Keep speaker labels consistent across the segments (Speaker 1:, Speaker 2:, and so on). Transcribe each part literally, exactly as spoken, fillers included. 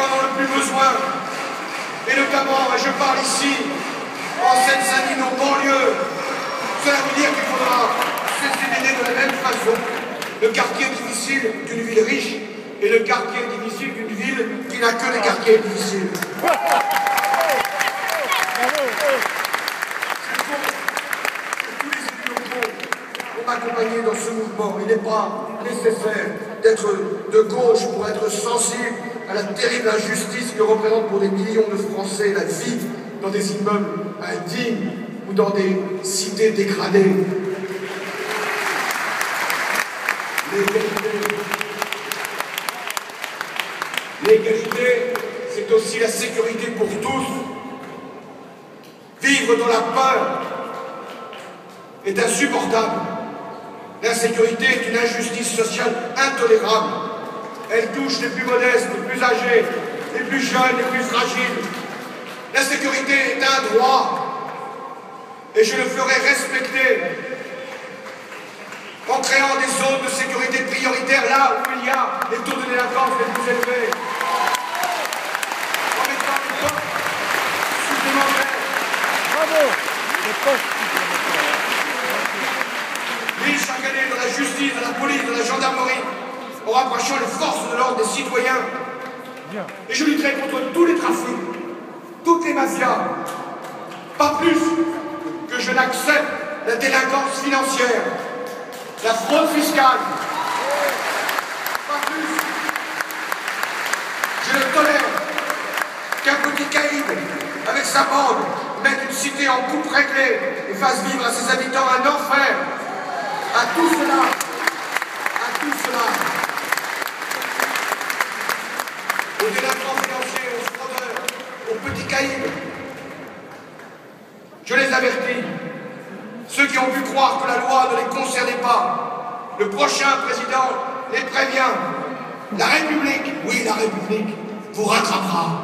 Speaker 1: en ont le plus besoin. Et notamment, et je parle ici, en Seine-Saint-Denis, nos banlieues. Cela veut dire qu'il faudra cesser d'aider de la même façon le quartier difficile d'une ville riche et le quartier difficile d'une ville qui n'a que des quartiers difficiles. Accompagné dans ce mouvement. Il n'est pas nécessaire d'être de gauche pour être sensible à la terrible injustice que représente pour des millions de Français la vie dans des immeubles indignes ou dans des cités dégradées. L'égalité, l'égalité, c'est aussi la sécurité pour tous. Vivre dans la peur est insupportable. L'insécurité est une injustice sociale intolérable. Elle touche les plus modestes, les plus âgés, les plus jeunes, les plus fragiles. L'insécurité est un droit et je le ferai respecter en créant des zones de sécurité prioritaires là où il y a les taux de délinquance les plus élevés. En mettant des postes supplémentaires.
Speaker 2: Bravo! Des postes supplémentaires.
Speaker 1: Oui, chaque année, dans la justice, dans la police, dans la gendarmerie, en rapprochant les forces de l'ordre des citoyens.
Speaker 2: Bien.
Speaker 1: Et je lutterai contre tous les trafics, toutes les mafias. Pas plus que je n'accepte la délinquance financière, la fraude fiscale. Pas plus. Je ne tolère qu'un petit caïd, avec sa bande, mette une cité en coupe réglée et fasse vivre à ses habitants un enfer. À tout cela, à tout cela, aux délinquants financiers, aux fraudeurs, aux petits caïds, je les avertis, ceux qui ont pu croire que la loi ne les concernait pas, le prochain président les prévient, la République, oui la République, vous rattrapera.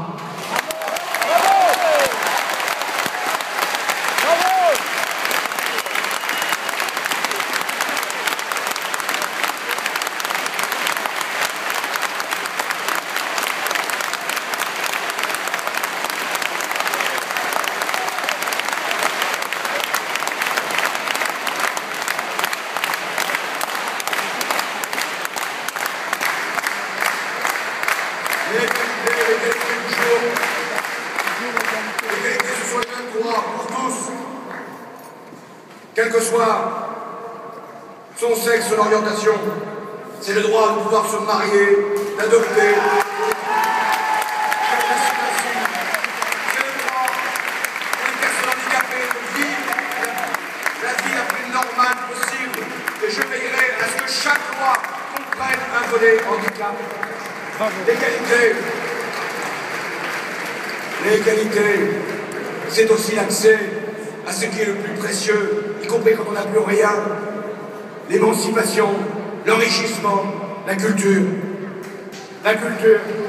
Speaker 1: Quel que soit son sexe, son orientation, c'est le droit de pouvoir se marier, d'adopter. C'est le droit pour les personnes handicapées de vivre la vie la plus normale possible. Et je veillerai à ce que chaque loi comprenne un volet handicap. L'égalité. L'égalité, c'est aussi l'accès à ce qui est le plus précieux, y compris quand on n'a plus rien, l'émancipation, l'enrichissement, la culture. La culture.